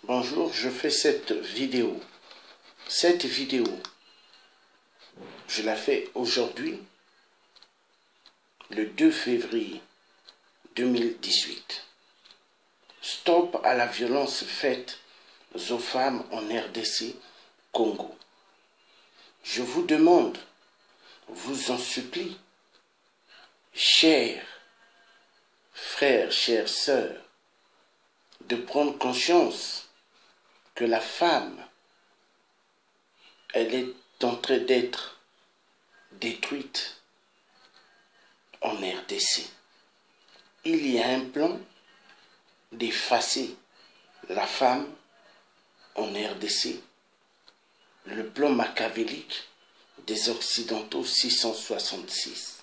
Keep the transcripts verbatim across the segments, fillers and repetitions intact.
Bonjour, je fais cette vidéo. Cette vidéo, je la fais aujourd'hui, le deux février deux mille dix-huit. Stop à la violence faite aux femmes en R D C, Congo. Je vous demande, vous en supplie, chers frères, chères sœurs, de prendre conscience que la femme, elle est en train d'être détruite en R D C. Il y a un plan d'effacer la femme en R D C, le plan machiavélique des Occidentaux six cent soixante-six.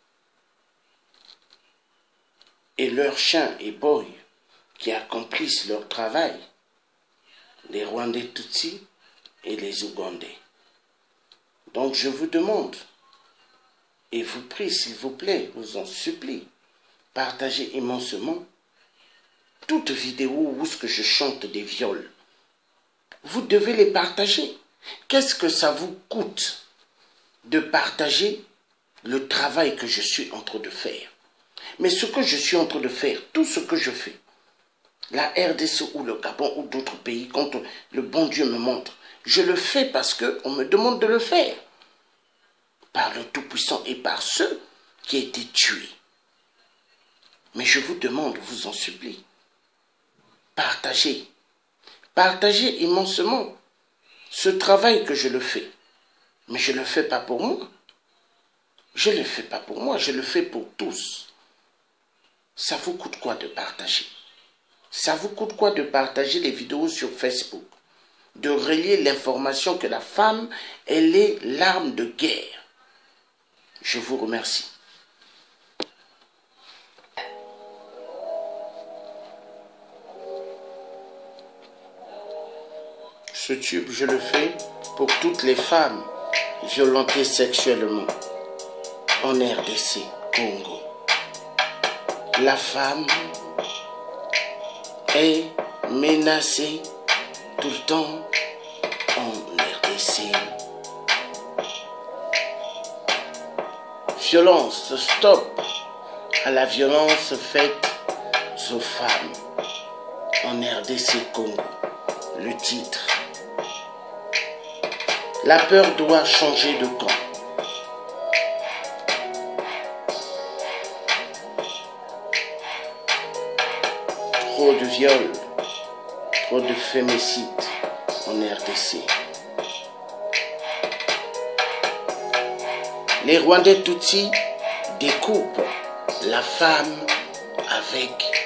Et leurs chiens et boys qui accomplissent leur travail, les Rwandais Tutsis et les Ougandais. Donc je vous demande, et vous prie s'il vous plaît, vous en supplie, partagez immensement toute vidéo où ce que je chante des viols. Vous devez les partager. Qu'est-ce que ça vous coûte de partager le travail que je suis en train de faire? Mais ce que je suis en train de faire, tout ce que je fais, la R D C ou le Gabon ou d'autres pays, quand le bon Dieu me montre, je le fais parce qu'on me demande de le faire. Par le Tout-Puissant et par ceux qui ont été tués. Mais je vous demande, vous en supplie, partagez. Partagez immensement ce travail que je le fais. Mais je ne le fais pas pour moi. Je ne le fais pas pour moi, je le fais pour tous. Ça vous coûte quoi de partager? Ça vous coûte quoi de partager les vidéos sur Facebook? De relier l'information que la femme, elle est l'arme de guerre. Je vous remercie. Ce tube, je le fais pour toutes les femmes violentées sexuellement en R D C, Congo. La femme est menacée tout le temps en R D C. Violence, stop à la violence faite aux femmes en R D C, Congo. Le titre. La peur doit changer de camp. Trop de viols, trop de féminicides en R D C. Les Rwandais Tutsis découpent la femme avec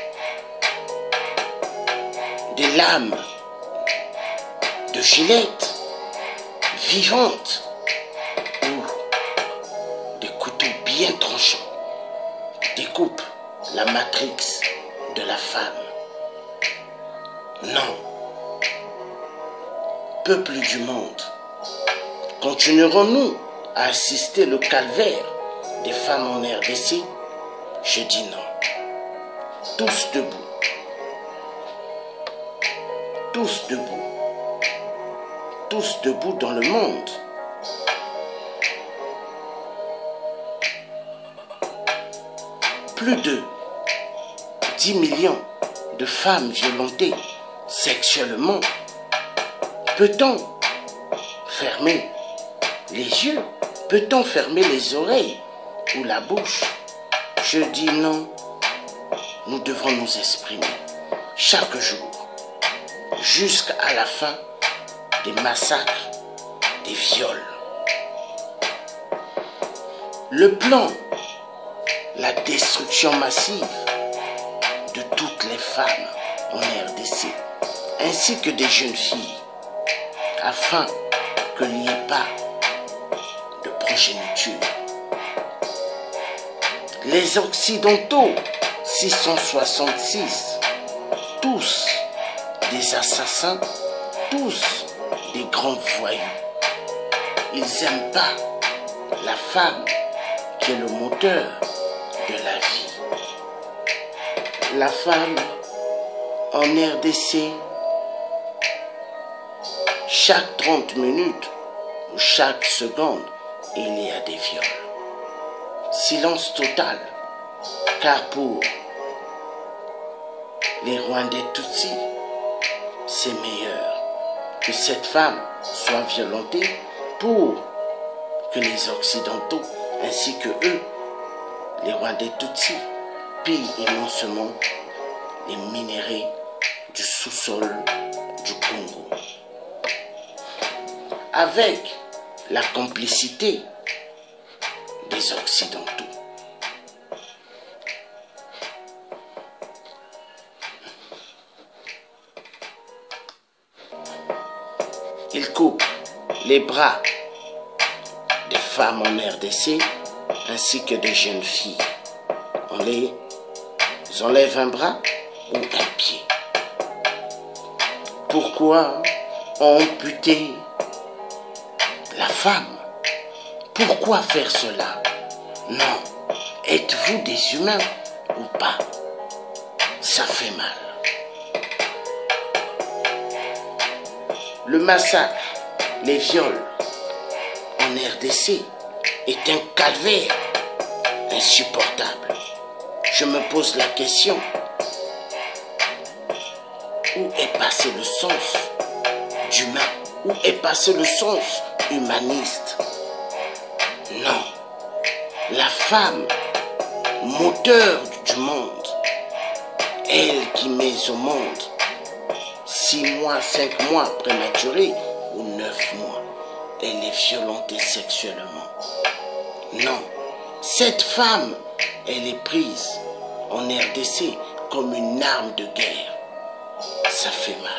des lames de gilette vivantes ou des couteaux bien tranchants découpent la matrix de la femme. Non. Peuple du monde, continuerons-nous à assister le calvaire des femmes en R D C? Je dis non. Tous debout. Tous debout. Tous debout dans le monde. Plus de dix millions de femmes violentées sexuellement. Peut-on fermer les yeux? Peut-on fermer les oreilles ou la bouche? Je dis non. Nous devons nous exprimer chaque jour jusqu'à la fin des massacres, des viols. Le plan, la destruction massive de toutes les femmes en R D C, ainsi que des jeunes filles, afin qu'il n'y ait pas de progéniture. Les Occidentaux, six cent soixante-six, tous des assassins, tous des grands voyous. Ils n'aiment pas la femme qui est le moteur de la vie. La femme en R D C chaque trente minutes ou chaque seconde, il y a des viols. Silence total, car pour les Rwandais Tutsis, c'est meilleur que cette femme soit violentée pour que les Occidentaux, ainsi que eux, les Rwandais Tutsis, pillent immensément les minéraux du sous-sol du Congo. Avec la complicité des Occidentaux. Ils coupent les bras des femmes en R D C ainsi que des jeunes filles. On les enlève un bras ou un pied. Pourquoi amputer la femme? Pourquoi faire cela? Non. Êtes-vous des humains ou pas? Ça fait mal. Le massacre, les viols en R D C est un calvaire insupportable. Je me pose la question, où est passé le sens d'humain? Où est passé le sens humaniste? Non. La femme, moteur du monde, elle qui met au monde six mois, cinq mois prématurés ou neuf mois, elle est violentée sexuellement. Non. Cette femme, elle est prise en R D C comme une arme de guerre. Ça fait mal.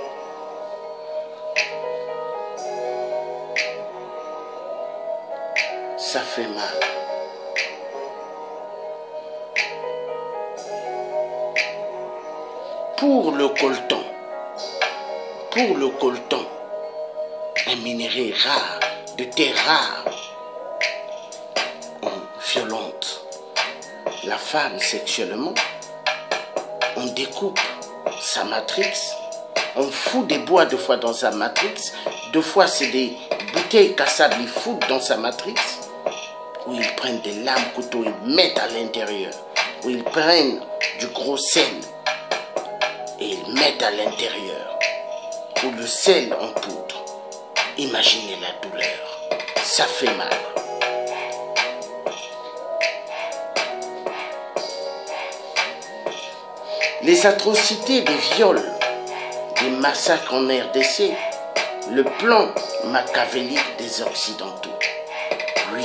Ça fait mal. Pour le coltan, pour le coltan, un minerai rare, de terre rare, on violente la femme sexuellement, on découpe sa matrix, on fout des bois deux fois dans sa matrix, deux fois c'est des bouteilles cassables, ils foutent dans sa matrix, où ils prennent des lames, couteaux, ils mettent à l'intérieur, où ils prennent du gros sel et ils mettent à l'intérieur, ou le sel en poudre. Imaginez la douleur, ça fait mal. Les atrocités des viols, des massacres en R D C, le plan machiavélique des Occidentaux. Oui,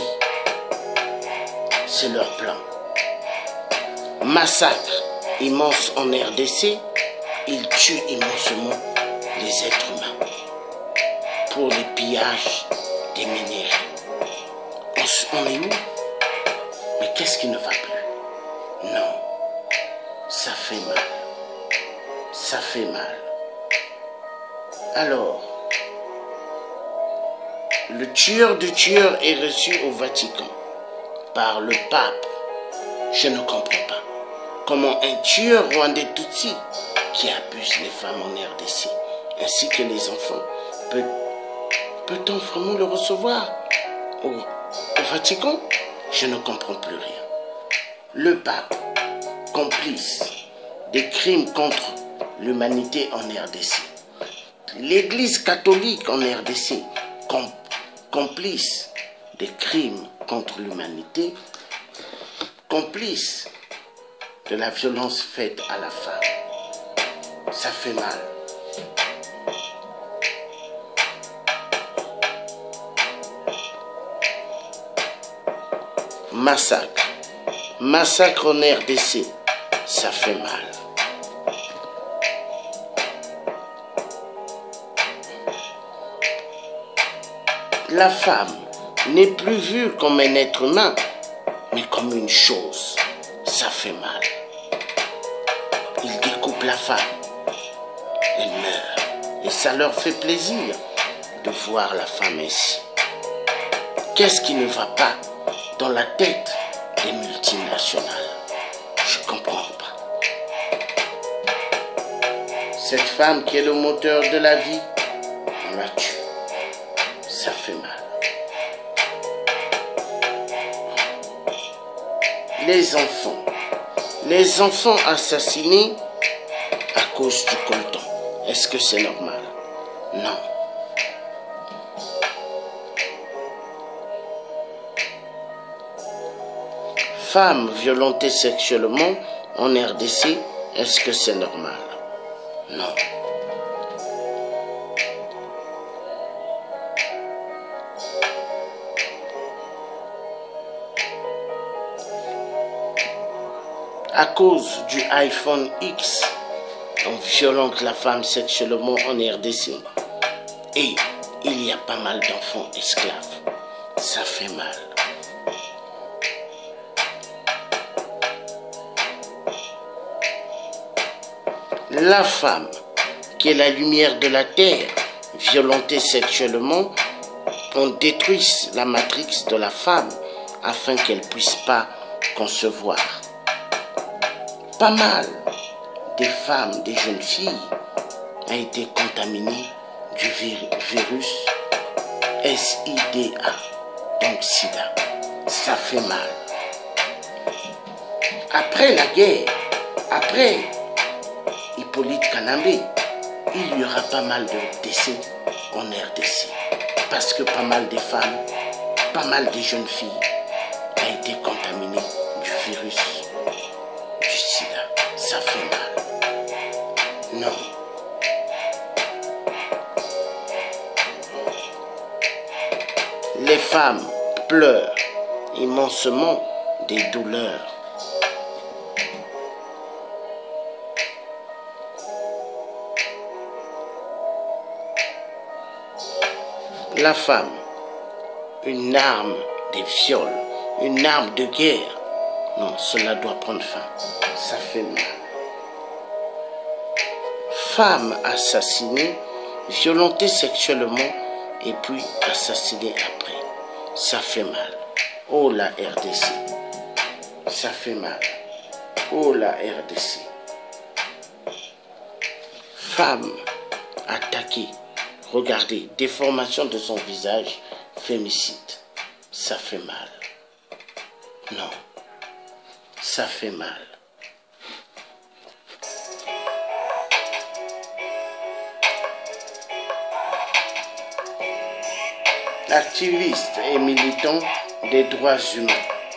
c'est leur plan. Massacre immense en R D C, ils tuent immensement les êtres humains pour les pillages des minéraux. On, on est où? Mais qu'est-ce qui ne va plus? Non, ça fait mal. Ça fait mal. Alors, le tueur du tueur est reçu au Vatican par le pape. Je ne comprends pas comment un tueur rwandais Tutsi qui abuse les femmes en R D C ainsi que les enfants peut, peut-on vraiment le recevoir au, au Vatican? Je ne comprends plus rien. Le pape, complice des crimes contre l'humanité en R D C. L'Église catholique en R D C, com complice des crimes contre l'humanité, complice de la violence faite à la femme. Ça fait mal. Massacre. Massacre en R D C. Ça fait mal. La femme n'est plus vue comme un être humain, mais comme une chose. Ça fait mal. Ils découpent la femme. Elle meurt. Et ça leur fait plaisir de voir la femme ainsi. Qu'est-ce qui ne va pas dans la tête des multinationales? Je ne comprends pas. Cette femme qui est le moteur de la vie, la tue. Ça fait mal. Les enfants. Les enfants assassinés à cause du coltan. Est-ce que c'est normal? Non. Femmes violentées sexuellement en R D C, est-ce que c'est normal? Non. À cause du iPhone X, on violente la femme sexuellement en R D C. Et il y a pas mal d'enfants esclaves. Ça fait mal. La femme, qui est la lumière de la terre, violentée sexuellement, on détruit la matrix de la femme afin qu'elle ne puisse pas concevoir. Pas mal des femmes, des jeunes filles, ont été contaminées du virus S I D A, donc sida. Ça fait mal. Après la guerre, après Hippolyte Kanambe, il y aura pas mal de décès en R D C. Parce que pas mal de femmes, pas mal de jeunes filles ont été contaminées du virus du sida. Ça fait mal. Non. Les femmes pleurent immensément des douleurs. La femme, une arme de viol, une arme de guerre. Non, cela doit prendre fin. Ça fait mal. Femme assassinée, violentée sexuellement et puis assassinée après. Ça fait mal. Oh la R D C. Ça fait mal. Oh la R D C. Femme attaquée. Regardez, déformation de son visage, fémicide. Ça fait mal. Non. Ça fait mal. Activiste et militant des droits humains.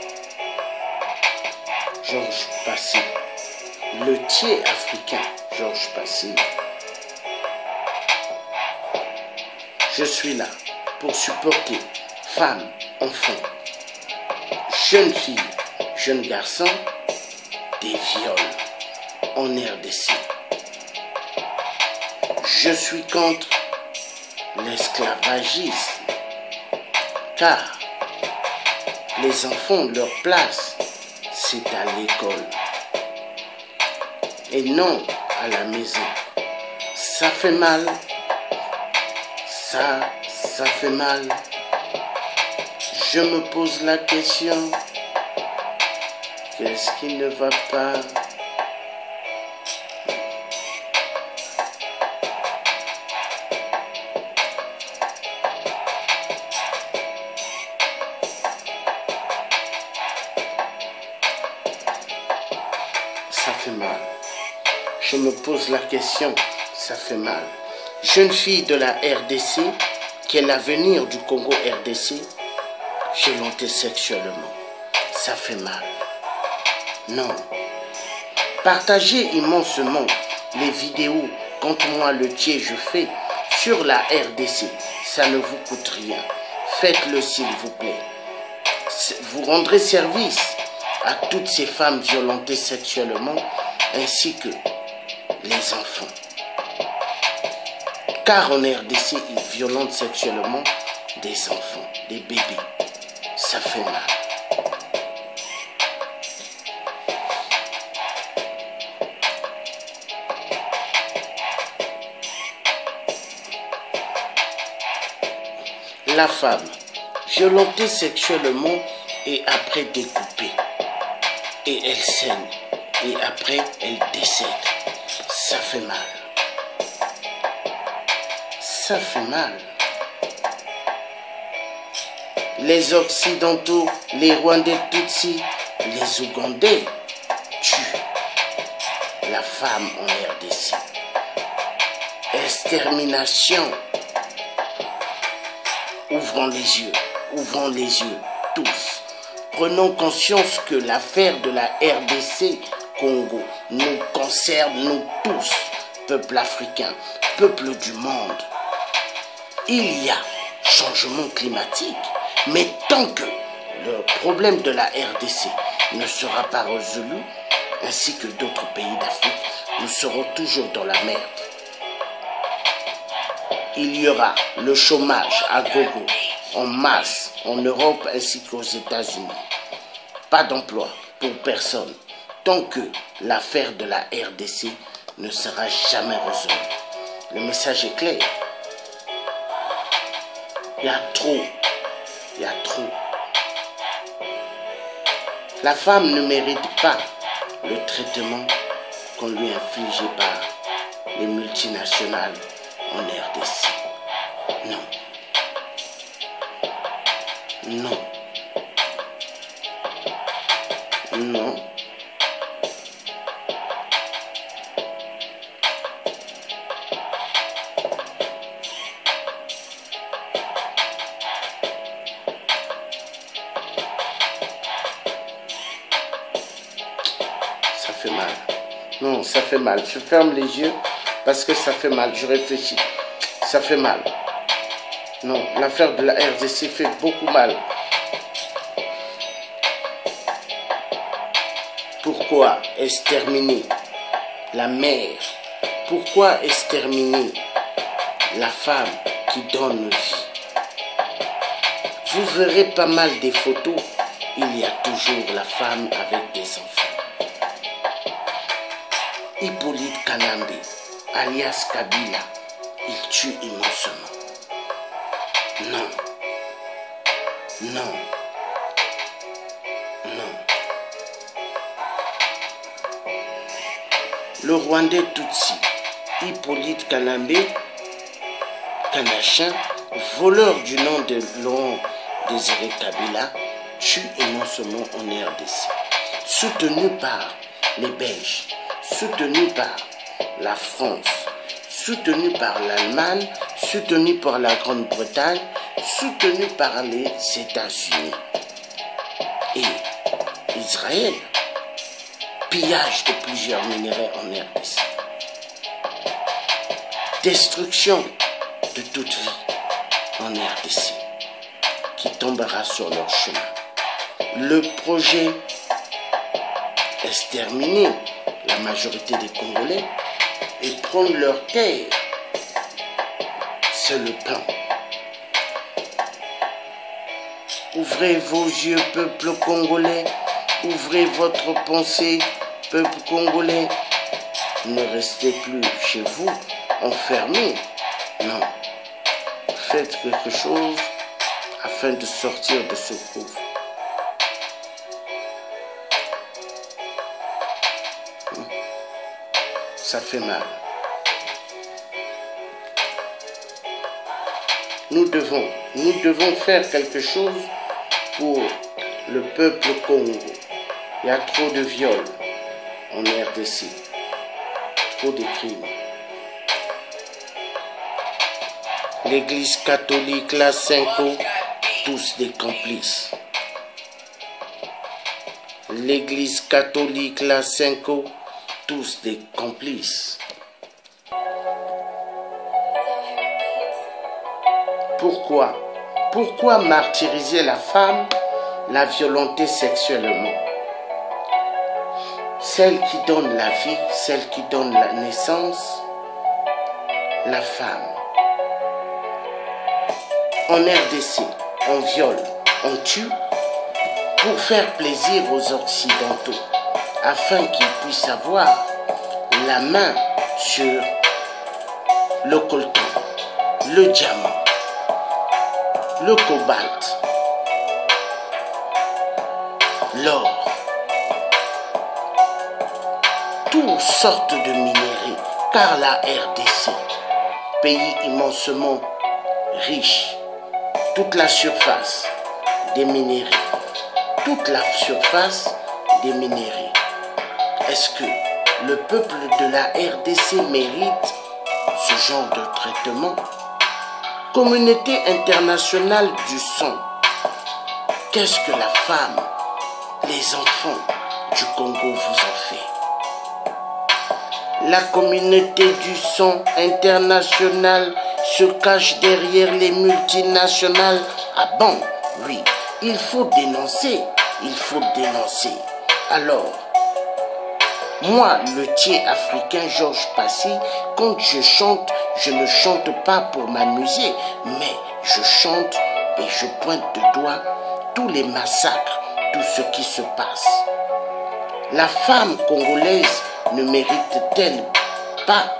Georges Passy. Le thier africain, Georges Passy. Je suis là pour supporter femmes, enfants, jeunes filles, jeunes garçons, des viols en R D C. Je suis contre l'esclavagisme, car les enfants, leur place, c'est à l'école et non à la maison. Ça fait mal. Ça, ça fait mal. Je me pose la question, qu'est-ce qui ne va pas? Ça fait mal. Je me pose la question, ça fait mal. Jeune fille de la R D C, qui est l'avenir du Congo R D C, violentée sexuellement. Ça fait mal. Non. Partagez immensement les vidéos contre moi le tiers je fais sur la R D C. Ça ne vous coûte rien. Faites-le s'il vous plaît. Vous rendrez service à toutes ces femmes violentées sexuellement ainsi que les enfants. Car en R D C, ils violentent sexuellement des enfants, des bébés. Ça fait mal. La femme, violentée sexuellement et après découpée. Et elle saigne. Et après, elle décède. Ça fait mal. Ça fait mal. Les Occidentaux, les Rwandais Tutsis, les Ougandais tuent la femme en R D C. Extermination. Ouvrons les yeux, ouvrons les yeux, tous. Prenons conscience que l'affaire de la R D C Congo nous concerne, nous tous, peuple africain, peuple du monde. Il y a changement climatique, mais tant que le problème de la R D C ne sera pas résolu, ainsi que d'autres pays d'Afrique, nous serons toujours dans la merde. Il y aura le chômage à gogo, en masse, en Europe ainsi qu'aux États-Unis. Pas d'emploi pour personne, tant que l'affaire de la R D C ne sera jamais résolue. Le message est clair. Il y a trop, il y a trop. La femme ne mérite pas le traitement qu'on lui inflige par les multinationales en R D C. Non. Non. Non. Ça fait mal. Non, ça fait mal. Je ferme les yeux parce que ça fait mal. Je réfléchis. Ça fait mal. Non, l'affaire de la R D C fait beaucoup mal. Pourquoi exterminer la mère? Pourquoi exterminer la femme qui donne vie? Vous verrez pas mal des photos. Il y a toujours la femme avec des enfants. Hippolyte Kanambe, alias Kabila, il tue immensément. Non. Non. Non. Le Rwandais Tutsi, Hippolyte Kanambe, Kanachin, voleur du nom de Laurent Désiré Kabila, tue immensément en R D C. Soutenu par les Belges, soutenu par la France, soutenu par l'Allemagne, soutenu par la Grande-Bretagne, soutenu par les États-Unis et Israël. Pillage de plusieurs minéraux en R D C. Destruction de toute vie en R D C qui tombera sur leur chemin. Le projet exterminer la majorité des Congolais et prendre leurs terres, c'est le plan. Ouvrez vos yeux, peuple congolais, ouvrez votre pensée, peuple congolais. Ne restez plus chez vous, enfermés. Non. Faites quelque chose afin de sortir de ce gouffre. Ça fait mal. Nous devons, nous devons faire quelque chose pour le peuple Congo. Il y a trop de viols en R D C, trop de crimes. L'église catholique, la Cinco, tous des complices. L'église catholique, la Cinco, tous des complices. Pourquoi? Pourquoi martyriser la femme, la violenter sexuellement? Celle qui donne la vie, celle qui donne la naissance, la femme. En R D C, on viole, on tue pour faire plaisir aux Occidentaux, afin qu'ils puissent avoir la main sur le coltan, le diamant, le cobalt, l'or, toutes sortes de minéraux, car la R D C pays immensement riche, toute la surface des minerais, toute la surface des minerais. Est-ce que le peuple de la R D C mérite ce genre de traitement? Communauté internationale du sang, qu'est-ce que la femme, les enfants du Congo vous ont fait? La communauté du sang internationale se cache derrière les multinationales. Ah bon? Oui, il faut dénoncer, il faut dénoncer. Alors, moi, le thier africain Georges Passy, quand je chante, je ne chante pas pour m'amuser, mais je chante et je pointe du doigt tous les massacres, tout ce qui se passe. La femme congolaise ne mérite-t-elle pas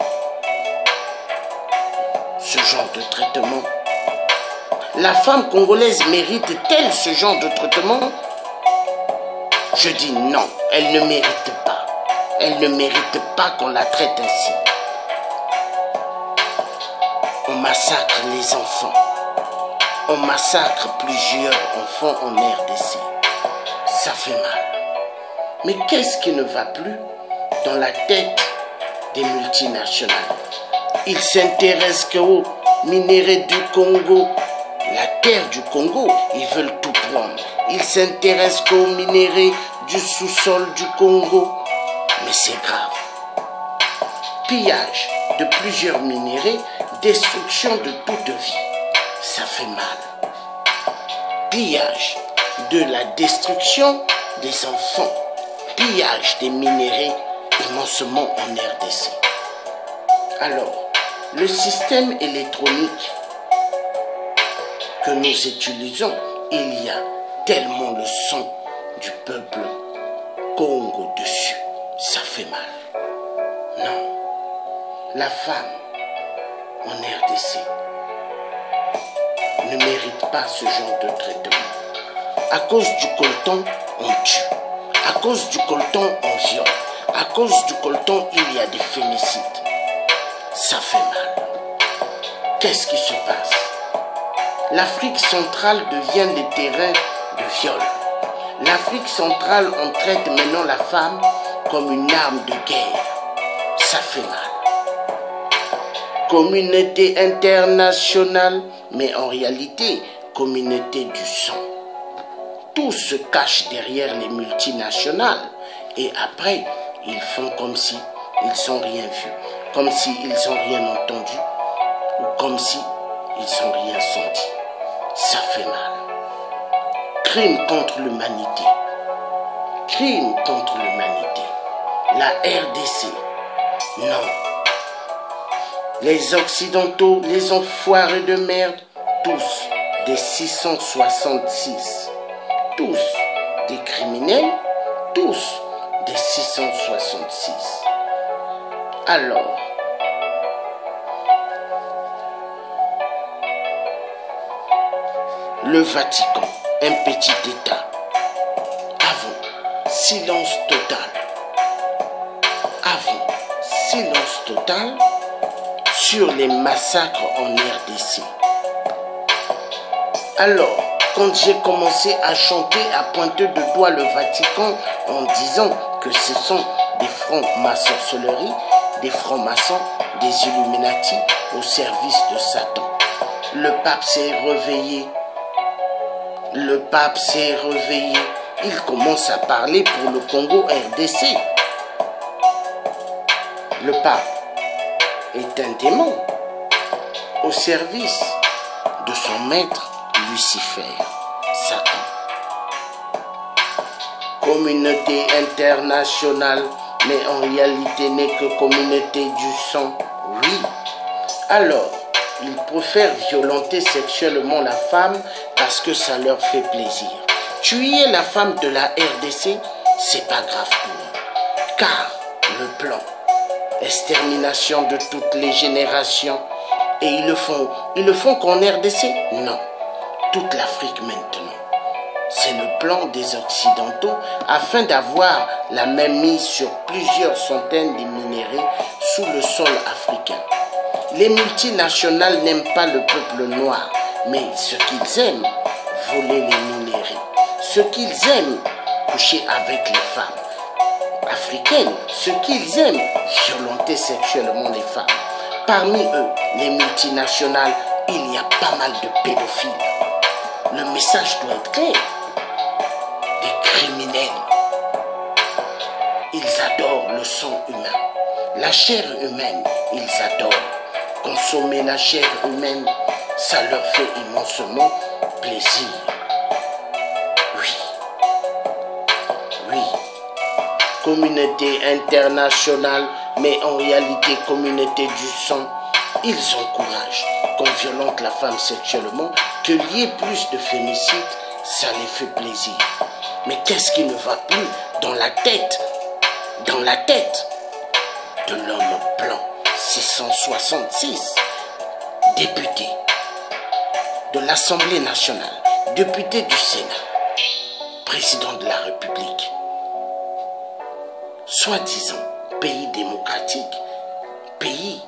ce genre de traitement? La femme congolaise mérite-t-elle ce genre de traitement? Je dis non, elle ne mérite pas. Elle ne mérite pas qu'on la traite ainsi. On massacre les enfants. On massacre plusieurs enfants en R D C. Ça fait mal. Mais qu'est-ce qui ne va plus dans la tête des multinationales? Ils s'intéressent qu'aux minéraux du Congo, la terre du Congo, ils veulent tout prendre. Ils s'intéressent qu'aux minéraux du sous-sol du Congo. Mais c'est grave. Pillage de plusieurs minéraux, destruction de toute vie. Ça fait mal. Pillage de la destruction des enfants. Pillage des minéraux immensement en R D C. Alors, le système électronique que nous utilisons, il y a tellement le son du peuple Congo dessus. Ça fait mal. Non. La femme en R D C ne mérite pas ce genre de traitement. À cause du coltan, on tue. À cause du coltan, on viole. À cause du coltan, il y a des féminicides. Ça fait mal. Qu'est-ce qui se passe? L'Afrique centrale devient le terrain de viol. L'Afrique centrale, on traite maintenant la femme comme une arme de guerre. Ça fait mal. Communauté internationale, mais en réalité, communauté du sang. Tout se cache derrière les multinationales et après, ils font comme si ils n'ont rien vu, comme si ils n'ont rien entendu ou comme si ils n'ont rien senti. Ça fait mal. Crime contre l'humanité. Crime contre l'humanité. La R D C. Non. Les Occidentaux, les enfoirés de merde, tous des six cent soixante-six. Tous des criminels, tous des six cent soixante-six. Alors, le Vatican, un petit État. Avant, silence total. Avant, silence total sur les massacres en R D C. Alors, quand j'ai commencé à chanter, à pointer de doigt le Vatican en disant que ce sont des francs-maçonneries, des francs-maçons, des Illuminati au service de Satan. Le pape s'est réveillé. Le pape s'est réveillé. Il commence à parler pour le Congo R D C. Le pape est un démon au service de son maître Lucifer, Satan. Communauté internationale, mais en réalité n'est que communauté du sang, oui. Alors, ils préfèrent violenter sexuellement la femme parce que ça leur fait plaisir. Tuer la femme de la R D C, c'est pas grave pour eux. Car le plan, extermination de toutes les générations, et ils le font, ils le font qu'en R D C? Non. Toute l'Afrique maintenant. C'est le plan des Occidentaux afin d'avoir la même mise sur plusieurs centaines de minéraux sous le sol africain. Les multinationales n'aiment pas le peuple noir, mais ce qu'ils aiment, voler les minerais. Ce qu'ils aiment, coucher avec les femmes africaines. Ce qu'ils aiment, violenter sexuellement les femmes. Parmi eux, les multinationales, il y a pas mal de pédophiles. Le message doit être clair. Des criminels. Ils adorent le sang humain. La chair humaine, ils adorent. Consommer la chair humaine, ça leur fait immensement plaisir. Oui. Oui. Communauté internationale, mais en réalité communauté du sang, ils encouragent qu'on violente la femme sexuellement, que lier plus de féminicides, ça les fait plaisir. Mais qu'est-ce qui ne va plus dans la tête, dans la tête de l'homme blanc, six cent soixante-six, député de l'Assemblée nationale, député du Sénat, président de la République, soi-disant pays démocratique, pays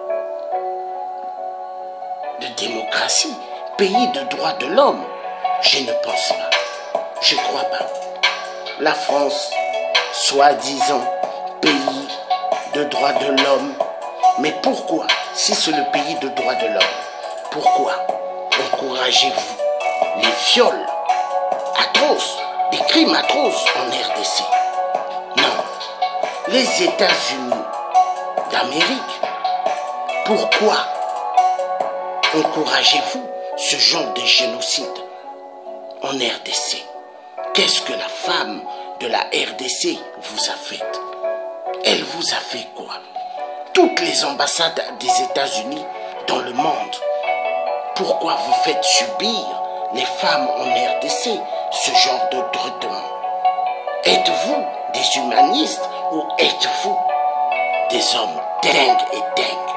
de démocratie, pays de droits de l'homme. Je ne pense pas, je ne crois pas. La France, soi-disant pays de droits de l'homme, mais pourquoi, si c'est le pays de droits de l'homme, pourquoi encouragez-vous les viols atroces, des crimes atroces en R D C? Non. Les États-Unis d'Amérique, pourquoi encouragez-vous ce genre de génocide en R D C? Qu'est-ce que la femme de la R D C vous a fait? Elle vous a fait quoi? Toutes les ambassades des États-Unis dans le monde, pourquoi vous faites subir les femmes en R D C ce genre de traitement? Êtes-vous des humanistes ou êtes-vous des hommes dingues et dingues?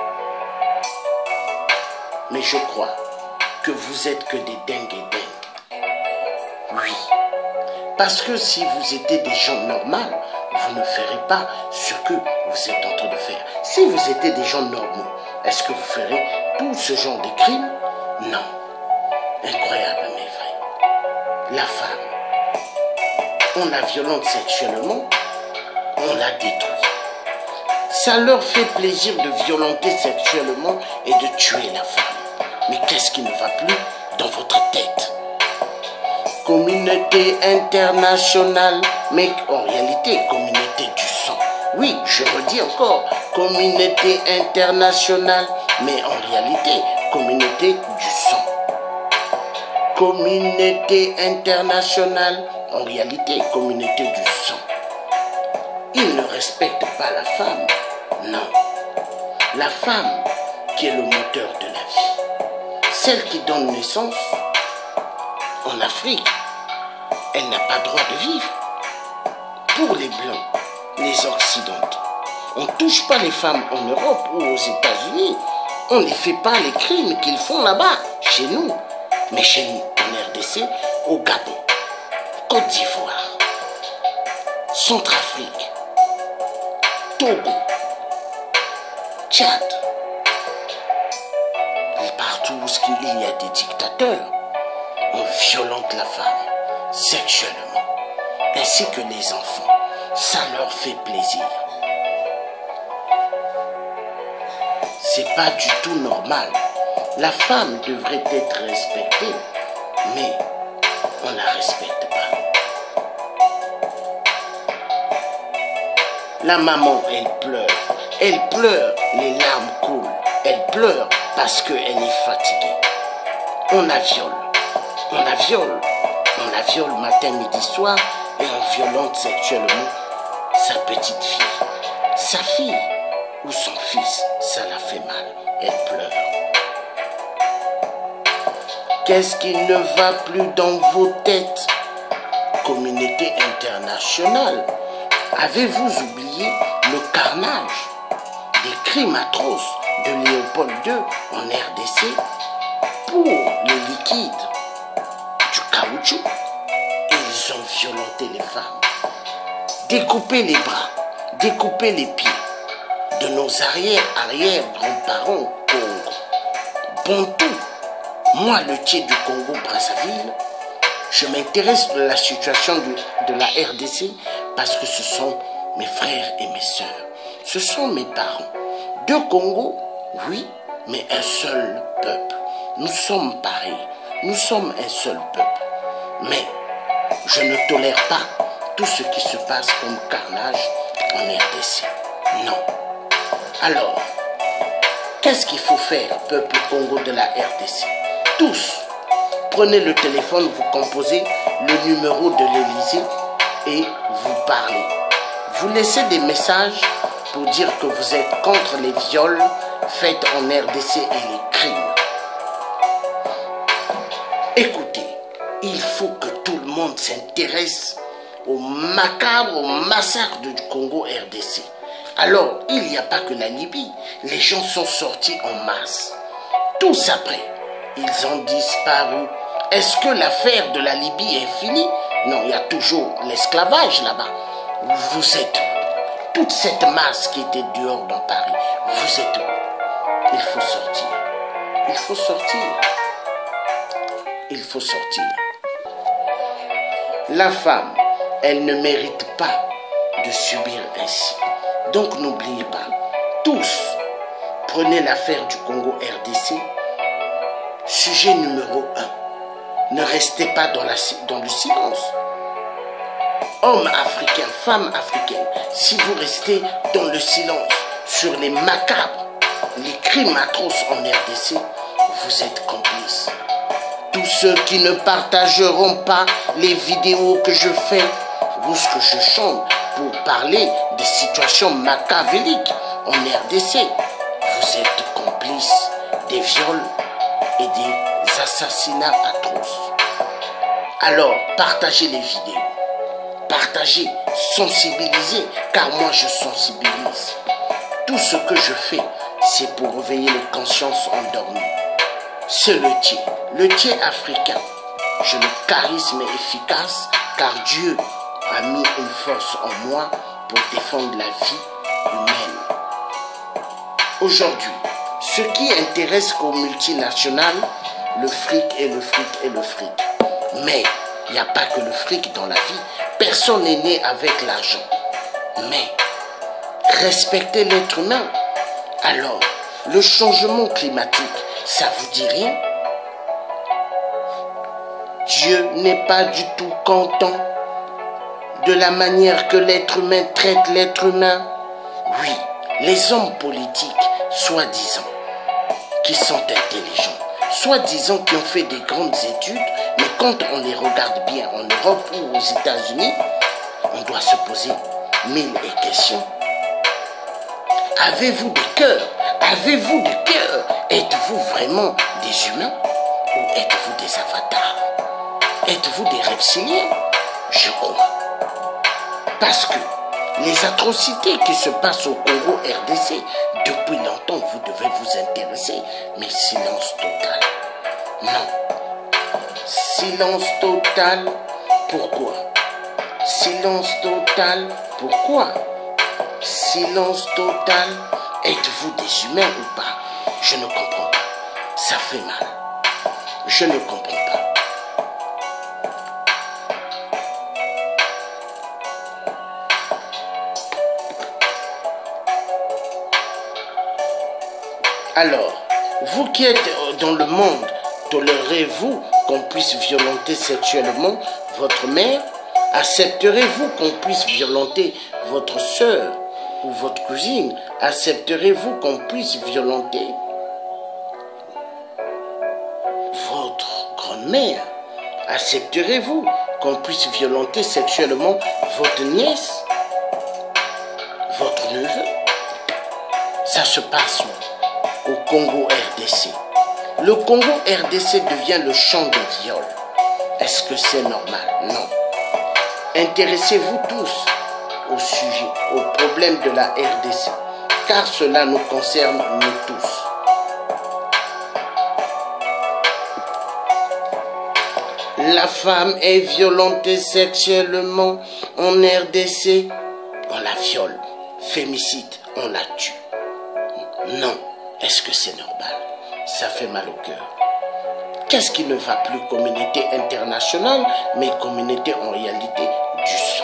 Mais je crois que vous êtes que des dingues et dingues. Oui. Parce que si vous étiez des gens normaux, vous ne ferez pas ce que vous êtes en train de faire. Si vous étiez des gens normaux, est-ce que vous ferez tout ce genre de crimes? Non. Incroyable, mais vrai. La femme, on la violente sexuellement, on la détruit. Ça leur fait plaisir de violenter sexuellement et de tuer la femme. Mais qu'est-ce qui ne va plus dans votre tête? Communauté internationale, mais en réalité, communauté du sang. Oui, je redis encore, communauté internationale, mais en réalité, communauté du sang. Communauté internationale, en réalité, communauté du sang. Ils ne respectent pas la femme, non. La femme qui est le moteur de la vie, celle qui donne naissance en Afrique, elle n'a pas droit de vivre. Pour les Blancs, les Occidentaux, on ne touche pas les femmes en Europe ou aux États-Unis. On ne fait pas les crimes qu'ils font là-bas, chez nous. Mais chez nous, en R D C, au Gabon, Côte d'Ivoire, Centrafrique, Togo, Tchad, et partout où il y a des dictateurs, on violente la femme sexuellement, ainsi que les enfants. Ça leur fait plaisir. C'est pas du tout normal. La femme devrait être respectée, mais on ne la respecte pas. La maman, elle pleure. Elle pleure, les larmes coulent. Elle pleure parce qu'elle est fatiguée. On la viole. On la viole. On la viole matin, midi, soir, et on violente sexuellement sa petite fille. Sa fille ou son fils, ça la fait mal. Elle pleure. Qu'est-ce qui ne va plus dans vos têtes? Communauté internationale, avez-vous oublié le carnage, des crimes atroces de Léopold deux en R D C pour le liquide du caoutchouc? Ils ont violenté les femmes, découpé les bras, découpé les pieds, de nos arrière-arrière-grands-parents Congo. Bantou, moi le Tché du Congo-Brazzaville, je m'intéresse de la situation de, de la R D C parce que ce sont mes frères et mes sœurs. Ce sont mes parents. Deux Congos, oui, mais un seul peuple. Nous sommes pareils. Nous sommes un seul peuple. Mais je ne tolère pas tout ce qui se passe comme carnage en R D C. Non. Alors, qu'est-ce qu'il faut faire, peuple Congo de la R D C? Tous, prenez le téléphone, vous composez le numéro de l'Élysée et vous parlez. Vous laissez des messages pour dire que vous êtes contre les viols faits en R D C et les crimes. Écoutez, il faut que tout le monde s'intéresse au macabre, au massacre du Congo R D C. Alors, il n'y a pas que la Libye. Les gens sont sortis en masse. Tous après, ils ont disparu. Est-ce que l'affaire de la Libye est finie? Non, il y a toujours l'esclavage là-bas. Vous êtes où? Toute cette masse qui était dehors dans Paris, vous êtes où? Il faut sortir. Il faut sortir. Il faut sortir. La femme, elle ne mérite pas de subir ainsi. Donc n'oubliez pas, tous, prenez l'affaire du Congo R D C, sujet numéro un. Ne restez pas dans, la, dans le silence. Hommes africains, femmes africaines, si vous restez dans le silence sur les macabres, les crimes atroces en R D C, vous êtes complices. Tous ceux qui ne partageront pas les vidéos que je fais ou ce que je chante pour parler des situations machiavéliques en R D C, vous êtes complices des viols et des assassinats atroces. Alors, partagez les vidéos. Partagez, sensibilisez, car moi je sensibilise. Tout ce que je fais, c'est pour réveiller les consciences endormies. C'est le Tché, le Tché africain. Je le charisme est efficace, car Dieu a mis une force en moi pour défendre la vie humaine. Aujourd'hui, ce qui intéresse qu'aux multinationales, le fric et le fric et le fric. Mais il n'y a pas que le fric dans la vie. Personne n'est né avec l'argent. Mais respectez l'être humain. Alors, le changement climatique, ça vous dit rien? Dieu n'est pas du tout content de la manière que l'être humain traite l'être humain. Oui, les hommes politiques, soi-disant, qui sont intelligents, soi-disant qui ont fait des grandes études, mais quand on les regarde bien en Europe ou aux États-Unis, on doit se poser mille questions. Avez-vous des cœurs? Avez-vous des cœurs? Êtes-vous vraiment des humains ou êtes-vous des avatars? Êtes-vous des reptiliens? Je crois. Parce que les atrocités qui se passent au Congo R D C, depuis longtemps, vous devez vous intéresser, mais silence total. Non. Silence total. Pourquoi? Silence total. Pourquoi? Silence total. Êtes-vous des humains ou pas? Je ne comprends pas. Ça fait mal. Je ne comprends pas. Alors, vous qui êtes dans le monde, tolérez-vous qu'on puisse violenter sexuellement votre mère? Accepterez-vous qu'on puisse violenter votre sœur ou votre cousine? Accepterez-vous qu'on puisse violenter votre grand-mère? Accepterez-vous qu'on puisse violenter sexuellement votre nièce, votre neveu? Ça se passe au Congo R D C. Le Congo R D C devient le champ de viol. Est-ce que c'est normal? Non. Intéressez-vous tous au sujet, au problème de la R D C, car cela nous concerne nous tous. La femme est violentée sexuellement en R D C, on la viole. Fémicide, on la tue. Non. Est-ce que c'est normal? Ça fait mal au cœur. Qu'est-ce qui ne va plus? Communauté internationale, mais communauté en réalité du sang.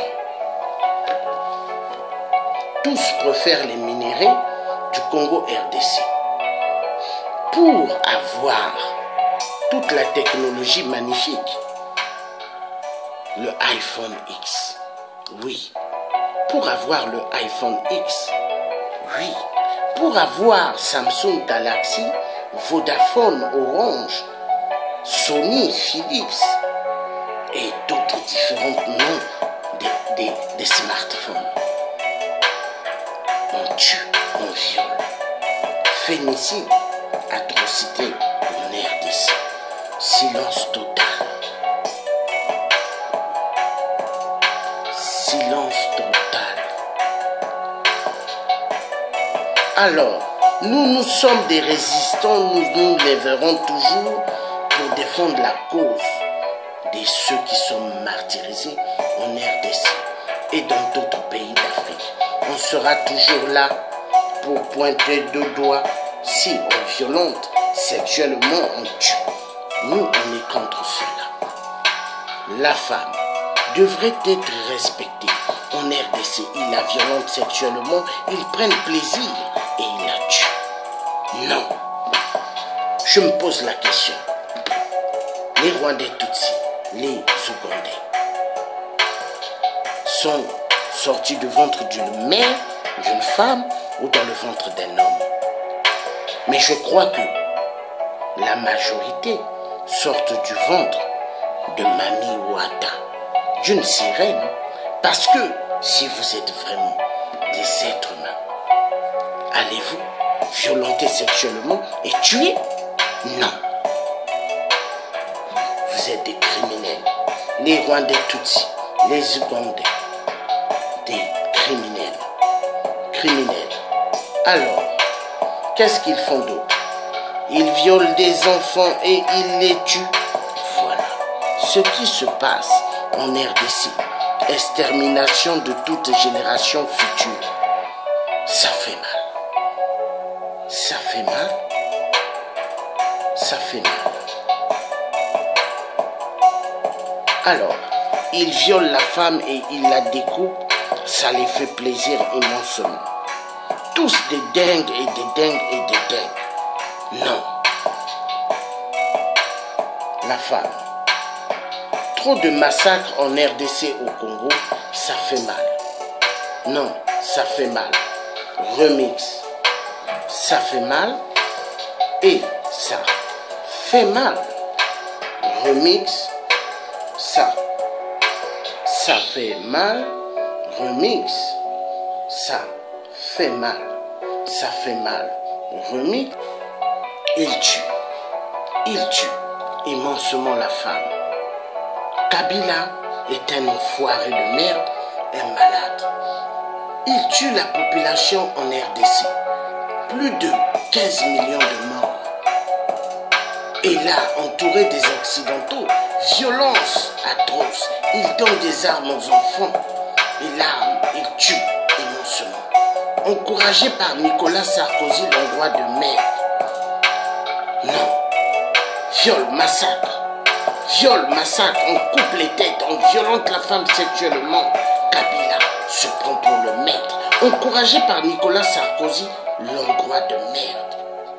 Tous préfèrent les minéraux du Congo R D C. Pour avoir toute la technologie magnifique, le iPhone X, oui. Pour avoir le iPhone X, oui. Pour avoir Samsung Galaxy, Vodafone, Orange, Sony, Philips et d'autres différents noms des, des, des smartphones. On tue, on viole, féminicide, atrocité en R D C. Silence total. Silence total. Alors, nous, nous sommes des résistants, nous nous lèverons toujours pour défendre la cause de ceux qui sont martyrisés en R D C et dans d'autres pays d'Afrique. On sera toujours là pour pointer deux doigts. Si on violente sexuellement, on tue. Nous, on est contre cela. La femme devrait être respectée. En R D C, ils la violentent sexuellement, ils prennent plaisir et ils la tuent. Non. Je me pose la question. Les Rwandais Tutsis, les Ougandais, sont sortis du ventre d'une mère, d'une femme ou dans le ventre d'un homme. Mais je crois que la majorité sortent du ventre de Mami Wata, d'une sirène. Parce que si vous êtes vraiment des êtres humains, allez-vous violenter sexuellement et tuer? Non. Vous êtes des criminels. Les Rwandais Tutsis, les Ougandais, des criminels. Criminels. Alors, qu'est-ce qu'ils font d'autre? Ils violent des enfants et ils les tuent. Voilà. Ce qui se passe en R D C. Extermination de toute génération future. Ça fait mal. Ça fait mal. Ça fait mal. Alors, ils violent la femme et ils la découpent. Ça les fait plaisir immensement. Tous des dingues et des dingues et des dingues. Non. La femme. Trop de massacres en R D C au Congo, ça fait mal. Non, ça fait mal. Remix. Ça fait mal. Et ça fait mal. Remix. Ça. Ça fait mal. Remix. Ça fait mal. Ça fait mal. Remix. Il tue. Il tue immensement la femme. Kabila est un enfoiré de merde, un malade. Il tue la population en R D C. Plus de quinze millions de morts. Et là, entouré des Occidentaux, violence atroce. Il donne des armes aux enfants. Et l'arme, il tue immensement. Encouragé par Nicolas Sarkozy, l'endroit de merde. Non. Viol, massacre. Viol, massacre, on coupe les têtes, on violente la femme sexuellement. Kabila se prend pour le maître. Encouragé par Nicolas Sarkozy, l'endroit de merde.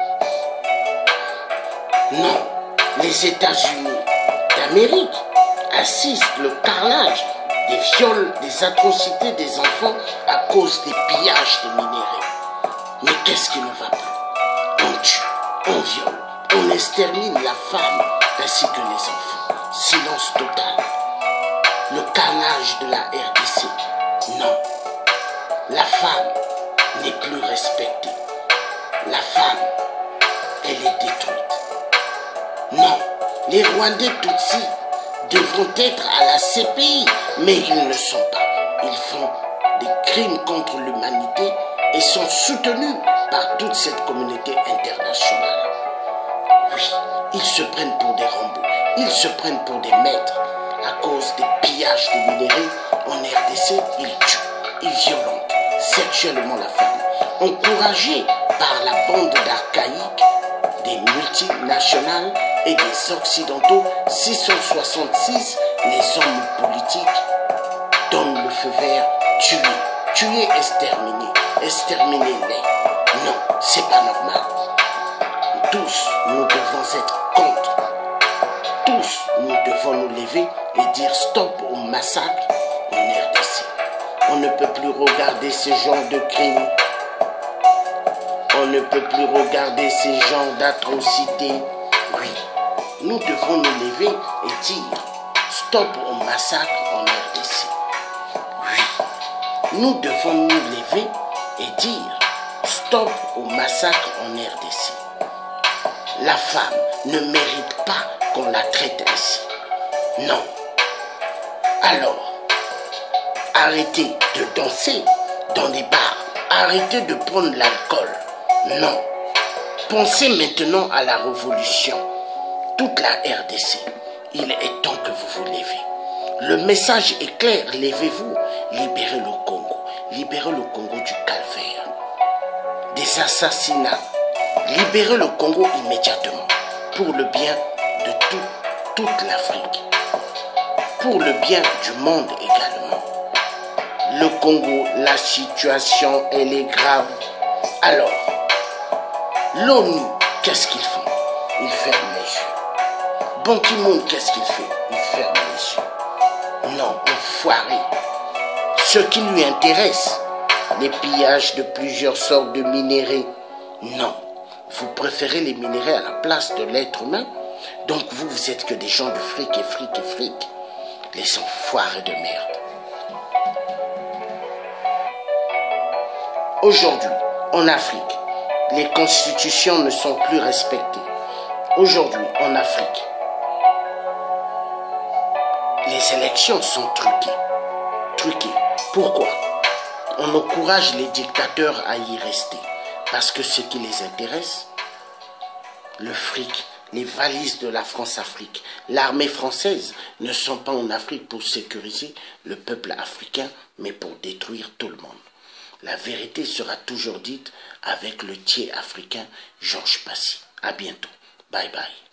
Non, les États-Unis d'Amérique assistent le carnage des viols, des atrocités des enfants à cause des pillages des minéraux. Mais qu'est-ce qui ne va pas? On tue, on viole, on extermine la femme ainsi que les enfants. Silence total. Le carnage de la R D C. Non. La femme n'est plus respectée. La femme, elle est détruite. Non. Les Rwandais Tutsis devront être à la C P I, mais ils ne le sont pas. Ils font des crimes contre l'humanité et sont soutenus par toute cette communauté internationale. Oui, ils se prennent pour des Rambo. Ils se prennent pour des maîtres. À cause des pillages des minéraux en R D C, ils tuent, ils violentent sexuellement la femme. Encouragés par la bande d'archaïques des multinationales et des occidentaux, six cent soixante-six, les hommes politiques donnent le feu vert, tuer, tuer, exterminer, exterminer les. Non, c'est pas normal. Tous, nous devons être contre. Tous, nous devons nous lever et dire stop au massacre en R D C. On ne peut plus regarder ce genre de crimes. On ne peut plus regarder ce genre d'atrocités. Oui, nous devons nous lever et dire stop au massacre en R D C. Oui, nous devons nous lever et dire stop au massacre en R D C. La femme ne mérite pas qu'on la traite ainsi. Non. Alors, arrêtez de danser dans les bars. Arrêtez de prendre l'alcool. Non. Pensez maintenant à la révolution. Toute la R D C. Il est temps que vous vous levez. Le message est clair. Levez-vous. Libérez le Congo. Libérez le Congo du calvaire. Des assassinats. Libérez le Congo immédiatement. Pour le bien de tout, toute l'Afrique. Pour le bien du monde également. Le Congo, la situation, elle est grave. Alors, l'ONU, qu'est-ce qu'ils font? Ils ferment les yeux. Ban Ki-moon, qu'est-ce qu'il fait? Il ferme les yeux. Non, enfoiré. Ce qui lui intéresse, les pillages de plusieurs sortes de minéraux. Non, vous préférez les minéraux à la place de l'être humain. Donc vous, vous êtes que des gens de fric et fric et fric. Les enfoirés de merde. Aujourd'hui, en Afrique, les constitutions ne sont plus respectées. Aujourd'hui, en Afrique, les élections sont truquées. Truquées. Pourquoi? On encourage les dictateurs à y rester. Parce que ce qui les intéresse, le fric, les valises de la France-Afrique, l'armée française ne sont pas en Afrique pour sécuriser le peuple africain, mais pour détruire tout le monde. La vérité sera toujours dite avec le tiers africain Georges Passy. À bientôt. Bye bye.